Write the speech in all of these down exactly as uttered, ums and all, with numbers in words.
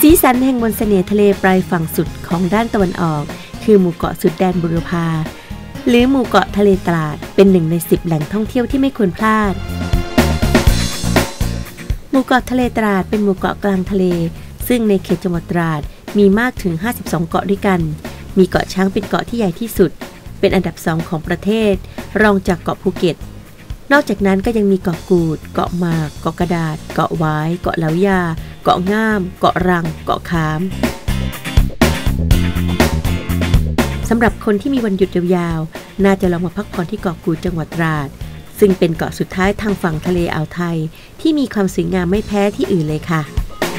สีสันแห่งมนต์เสน่ห์ทะเลปลายฝั่งสุดของด้านตะวันออกคือหมู่เกาะสุดแดนบุรพาหรือหมู่เกาะทะเลตราดเป็นหนึ่งในสิบแหล่งท่องเที่ยวที่ไม่ควรพลาดหมู่เกาะทะเลตราดเป็นหมู่เกาะกลางทะเลซึ่งในเขตจังหวัดตราดมีมากถึงห้าสิบสองเกาะด้วยกันมีเกาะช้างเป็นเกาะที่ใหญ่ที่สุดเป็นอันดับสองของประเทศรองจากเกาะภูเก็ตนอกจากนั้นก็ยังมีเกาะกูดเกาะหมากเกาะกระดาษเกาะหวายเกาะเหลายาเกาะง่ามเกาะรังเกาะขามสำหรับคนที่มีวันหยุดยาวๆน่าจะลองมาพักผ่อนที่เกาะกูดจังหวัดตราดซึ่งเป็นเกาะสุดท้ายทางฝั่งทะเลอ่าวไทยที่มีความสวยงามไม่แพ้ที่อื่นเลยค่ะ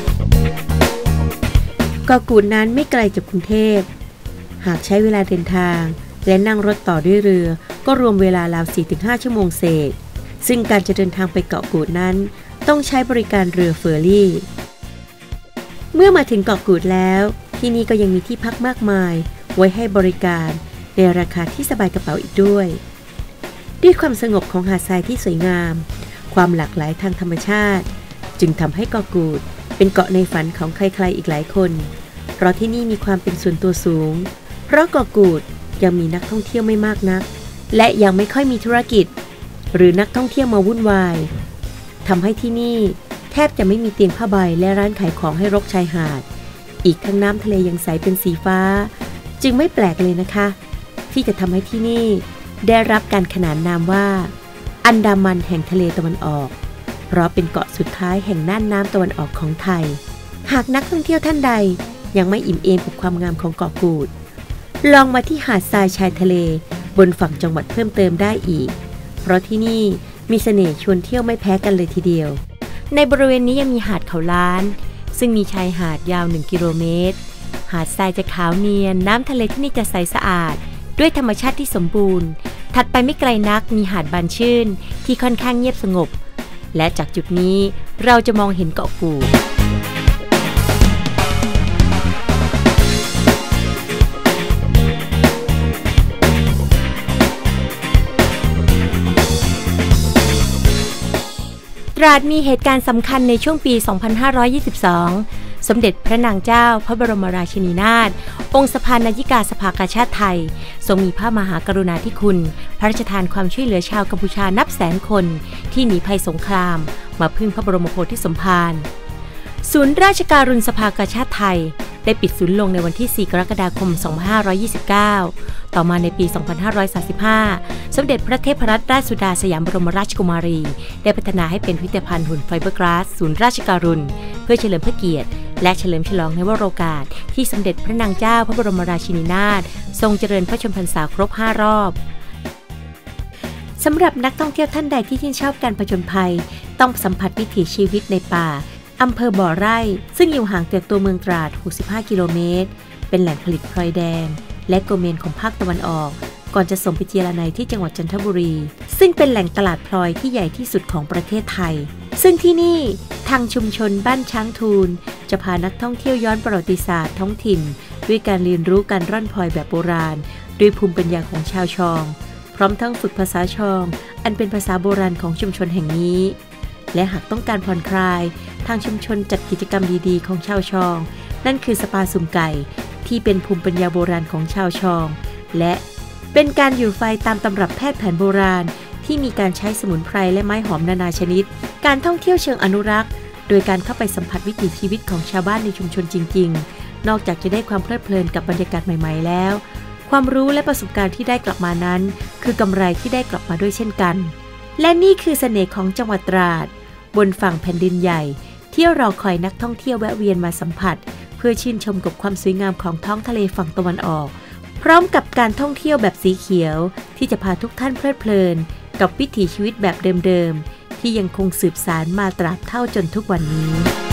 เกาะกูดนั้นไม่ไกลจากกรุงเทพหากใช้เวลาเดินทางและนั่งรถต่อด้วยเรือก็รวมเวลาราว สี่ถึงห้า ชั่วโมงเศษซึ่งการจะเดินทางไปเกาะกูดนั้นต้องใช้บริการเรือเฟอร์รี่เมื่อมาถึงเกาะกูดแล้วที่นี่ก็ยังมีที่พักมากมายไว้ให้บริการในราคาที่สบายกระเป๋าอีกด้วยด้วยความสงบของหาดทรายที่สวยงามความหลากหลายทางธรรมชาติจึงทำให้เกาะกูดเป็นเกาะในฝันของใครๆอีกหลายคนเพราะที่นี่มีความเป็นส่วนตัวสูงเพราะเกาะกูดยังมีนักท่องเที่ยวไม่มากนักและยังไม่ค่อยมีธุรกิจหรือนักท่องเที่ยวมาวุ่นวายทำให้ที่นี่แทบจะไม่มีเตียงผ้าใบและร้านขายของให้รกชายหาดอีกทั้งน้ำทะเลยังใสเป็นสีฟ้าจึงไม่แปลกเลยนะคะที่จะทำให้ที่นี่ได้รับการขนานนามว่าอันดามันแห่งทะเลตะวันออกเพราะเป็นเกาะสุดท้ายแห่งน่านน้ำตะวันออกของไทยหากนักท่องเที่ยวท่านใดยังไม่อิ่มเอมกับความงามของเกาะกูดลองมาที่หาดทรายชายทะเลบนฝั่งจังหวัดเพิ่มเติมได้อีกเพราะที่นี่มีเสน่ห์ชวนเที่ยวไม่แพ้กันเลยทีเดียวในบริเวณนี้ยังมีหาดเขาล้านซึ่งมีชายหาดยาวหนึ่งกิโลเมตรหาดทรายจะขาวเนียนน้ำทะเลที่นี่จะใสสะอาดด้วยธรรมชาติที่สมบูรณ์ถัดไปไม่ไกลนักมีหาดบานชื่นที่ค่อนข้างเงียบสงบและจากจุดนี้เราจะมองเห็นเกาะกูดตราดมีเหตุการณ์สำคัญในช่วงปี สองพันห้าร้อยยี่สิบสอง สมเด็จพระนางเจ้าพระบรมราชินีนาถองค์สภานายิกาสภากาชาติไทยทรงมีพระมหากรุณาธิคุณพระราชทานความช่วยเหลือชาวกัมพูชานับแสนคนที่หนีภัยสงครามมาพึ่งพระบรมโพธิสมภารศูนย์ราชการุณสภากาชาติไทยได้ปิดศูนย์ลงในวันที่ สี่ กรกฎาคม สองพันห้าร้อยยี่สิบเก้า ต่อมาในปี สองพันห้าร้อยสามสิบห้า สมเด็จพระเทพรัตนราชสุดาสยามบรมราชกุมารีได้พัฒนาให้เป็นพิพิธภัณฑ์หุ่นไฟเบอร์กลาสศูนย์ราชการุณเพื่อเฉลิมพระเกียรติและเฉลิมฉลองในวโรกาสที่สมเด็จพระนางเจ้าพระบรมราชินีนาถทรงเจริญพระชนมพรรษาครบห้ารอบสำหรับนักท่องเที่ยวท่านใดที่ชื่นชอบการผจญภัยต้องสัมผัสวิถีชีวิตในป่าอำเภอบ่อไร่ซึ่งอยู่ห่างจากตัวเมืองตราดหกสิบห้ากิโลเมตรเป็นแหล่งผลิตพลอยแดงและโกเมนของภาคตะวันออกก่อนจะส่งไปเจียระไนที่จังหวัดจันทบุรีซึ่งเป็นแหล่งตลาดพลอยที่ใหญ่ที่สุดของประเทศไทยซึ่งที่นี่ทางชุมชนบ้านช้างทูลจะพานักท่องเที่ยวย้อนประวัติศาสตร์ท้องถิ่นด้วยการเรียนรู้การร่อนพลอยแบบโบราณด้วยภูมิปัญญาของชาวชองพร้อมทั้งฝึกภาษาชองอันเป็นภาษาโบราณของชุมชนแห่งนี้และหากต้องการผ่อนคลายทางชุมชนจัดกิจกรรมดีๆของชาวชองนั่นคือสปาสุ่มไก่ที่เป็นภูมิปัญญาโบราณของชาวชองและเป็นการอยู่ไฟตามตำรับแพทย์แผนโบราณที่มีการใช้สมุนไพรและไม้หอมนานาชนิดการท่องเที่ยวเชิงอนุรักษ์โดยการเข้าไปสัมผัสวิถีชีวิตของชาวบ้านในชุมชนจริงๆนอกจากจะได้ความเพลิดเพลินกับบรรยากาศใหม่ๆแล้วความรู้และประสบการณ์ที่ได้กลับมานั้นคือกำไรที่ได้กลับมาด้วยเช่นกันและนี่คือเสน่ห์ของจังหวัดตราดบนฝั่งแผ่นดินใหญ่ที่รอคอยนักท่องเที่ยวแวะเวียนมาสัมผัสเพื่อชื่นชมกับความสวยงามของท้องทะเลฝั่งตะวันออกพร้อมกับการท่องเที่ยวแบบสีเขียวที่จะพาทุกท่านเพลิดเพลินกับวิถีชีวิตแบบเดิมๆที่ยังคงสืบสานมาตราบเท่าจนทุกวันนี้